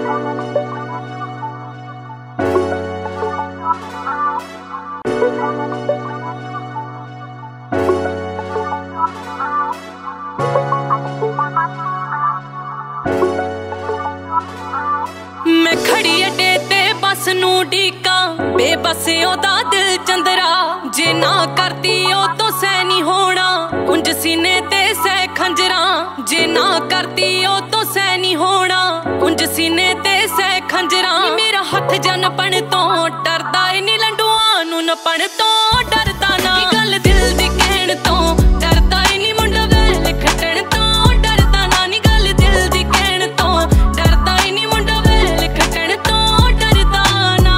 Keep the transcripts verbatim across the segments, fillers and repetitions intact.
मैं खड़ी अड्डे ते बस नू डीका बेबस ओदा दिल चंदरा जे ना करती ओ तो सै नी होना उंज सीने ते सै खंजरा जे ना करती ओ तो सै नी होना उंज सीने ते सै खंजरा मेरा हथ जनपण तो डरदा नी लंडुआ नू नपण तो डरदा ना गल दिल दी कहण तो डरदा नी मुंडा वैल खटण तो डरदा ना नी गल दिल दी कहण तो डरदा नी मुंडा वैल खटण तो डरदा ना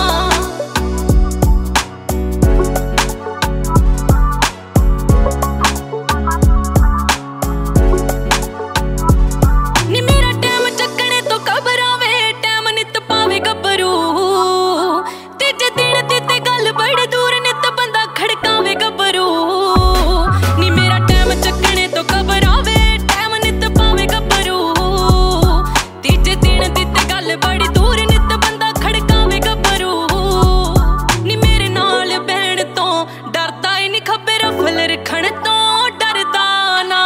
नी मेरा टैम चकने तो घबरावे टैम नित पावे गबरू तीजे दिन ते गल बड़ी दूर नित बंदा खड़कावे गबरू नी मेरा टैम चकने तो घबरावे टैम नित पावे गबरू तीजे दिन ते गल बड़ी दूर नित बंदा खड़कावे गबरू नी मेरे नाल बहन तो डरदा ही नी खब्बे रफल रखण तो डरदा ना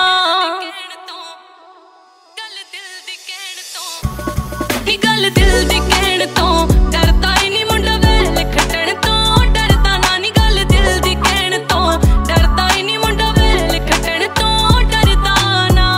गल दिल दी कहण तो नी गल दिल दी कहण तो डरदा ही नी मुंडा वैल खटण तो डरदा ना नी गल दिल दी कहण तो डरदा ही नी मुंडा वैल खटण तो डरदा ना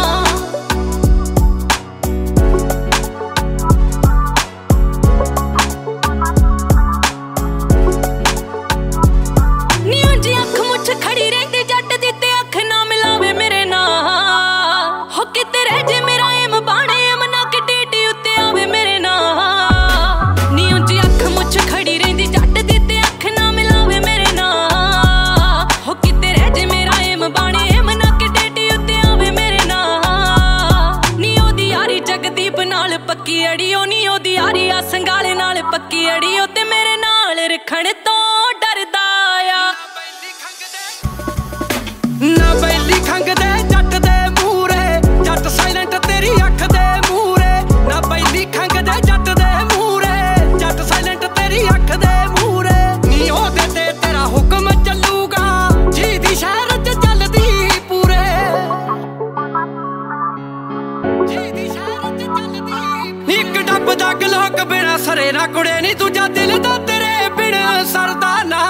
नी उंज अख मुछ खड़ी रहंदी जट दी ते अख ना मिलावे मेरे नाल हो किते रह जे मेरा एम बाणे एम ना कि टीटी उत्ते आवे मेरे नाल नी उंज अख मुछ खड़ी रहंदी जट दी ते अख ना मिलावे मेरे नाल हो किते रह जे मेरा एम बाणे एम ना कि टीटी उत्ते आवे मेरे नाल नी ओदी यारी जगदीप नाल पक्की अड़ियो नी ओदी यारी आ संगाले नाल पक्की अड़ियो ते मेरे नाल रखण तो डरदा आ ना बैली खंगदे जट दे मूरे जट साइलेंट तेरी अख दे मूरे ना बैली खंगदे जट दे मूरे जट साइलेंट तेरी अख दे मूरे नी ओदे ते तेरा हुक्म चलूगा जी दी शहर च चलदी पूरे जी दी शहर च चलदी एक डब दा गलोक बिना सरे ना कुड़े नी दूजा दिल दा तेरे बिन सरदा ना